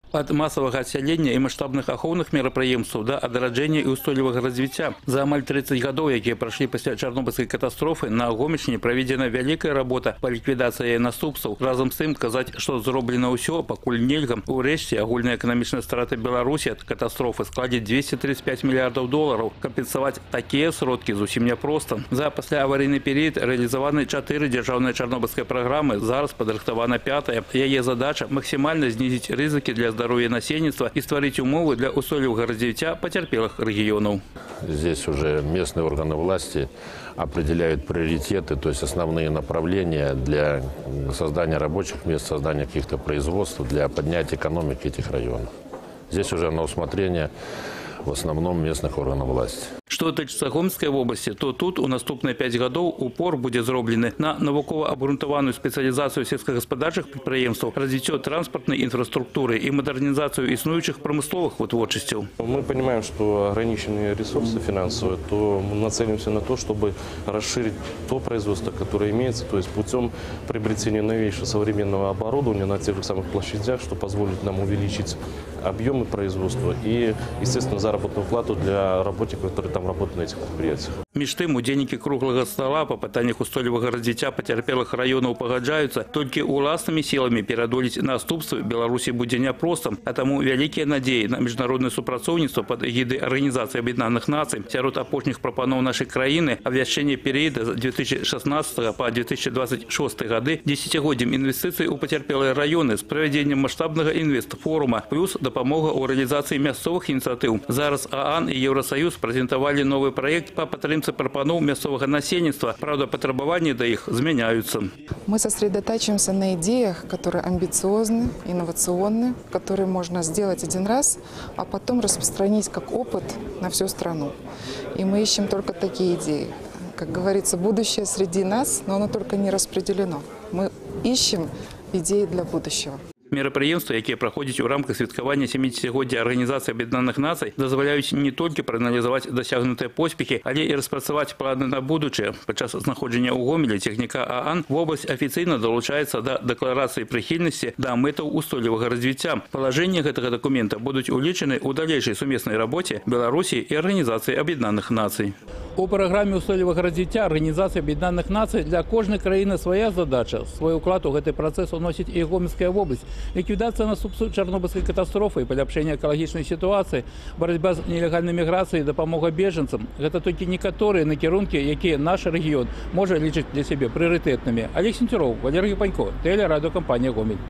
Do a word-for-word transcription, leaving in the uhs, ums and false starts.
Ад массового отселения и масштабных ахоўных мерапрыемстваў да адраджэння і устойлівага развіцця. За амаль тридцать гадоў, якія прайшлі пасля чарнобыльскай катастрофы, на Гомельшчыне праведзена вялікая работа па ліквідацыі яе наступстваў. Разам з тым казаць, што зроблена ўсё, пакуль нельга. Урэшце агульная эканамічная страта Беларусі ад катастрофы складзе двести тридцать пять миллиардов долларов. Кампенсаваць такія сродкі зусім няпроста. За пасляаварыйны перыяд рэалізаваны чатыры дзяржаўныя чарнобыльскай праграмы, зараз падрыхтавана пятая. Яе задача максімальна знізіць рызыкі для здоровья насельніцтва и створить умовы для устойчивого развития потерпелых регионов. Здесь уже местные органы власти определяют приоритеты, то есть основные направления для создания рабочих мест, создания каких-то производств, для поднятия экономики этих районов. Здесь уже на усмотрение в основном местных органов власти. Что тычыцца Гомельской области, то тут у наступные пять годов упор будет зроблены на навукова-абрунтаваную специализацию сельскохаспадарчых предприемств, развитие транспортной инфраструктуры и модернизацию існуючих промысловых вытворчестей. Мы понимаем, что ограниченные ресурсы финансовые, то мы нацелимся на то, чтобы расширить то производство, которое имеется, то есть путем приобретения новейшего современного оборудования на тех же самых площадях, что позволит нам увеличить объемы производства и, естественно, заработную плату для работников, которые там работают на этих предприятиях. Між тым, удзельнікі круглага стола па пытаннях устойлівага развіцця пацярпелых раёнаў пагаджаюцца, толькі уласнымі сіламі пераадолець наступствы Беларусі будзе няпроста, а таму вялікія надзеі на міжнароднае супрацоўніцтва пад эгідай Арганізацыі Аб'яднаных Нацый. Сярод апошніх прапаноў нашай краіны абвяшчэнне перыяда з две тысячи шестнадцатого по две тысячи двадцать шестой гады дзесяцігоддзем інвестыцый у пацярпелыя раёны з правядзеннем маштабнага інвестфорума, плюс дапамога ў рэалізацыі мясцовых ініцыятыў. Зараз ААН і Еўрасаюз прэзентавалі новы праект па падтрымцы прапаноў мясцовага насельніцтва. Правда, патрабаванні да іх змяняюцца. Мы сосредотачиваемся на идеях, которые амбициозны, инновационны, которые можно сделать один раз, а потом распространить как опыт на всю страну. И мы ищем только такие идеи. Как говорится, будущее среди нас, но оно только не распределено. Мы ищем идеи для будущего. Мерапрыемствы, якія праходзяць у рамках святкавання сямідзесяцігоддзя Арганізацыі Аб'яднаных Нацый, дазваляюць не толькі прааналізаваць дасягнутыя поспехі, але і распрацаваць планы на будучае. Падчас знаходжання ў Гомелі тэхніка ААН вобласць афіцыйна далучаецца да дэкларацыі прыхільнасці да мэтаў устойлівага развіцця. Палажэнні гэтага дакумента будуць улічаны ў далейшай сумеснай рабоце Беларусі і Арганізацыі Аб'яднаных Нацый. У праграме устойлівага развіцця Арганізацыі Аб'яднаных Нацый для кожнай краіны свая задача. Свой уклад у гэты працэс уносіць і Гомельская вобласць. Ликвидация наступстваў чарнобыльской катастрофы и поляпшэнне экалагічнай ситуации, борьба с нелегальной миграцией и допомога беженцам – это только некоторые накірункі, якія наш регион может лічыць для себя приоритетными. Олег Сентюров, Валерий Панько, телерадиокомпания «Гомель».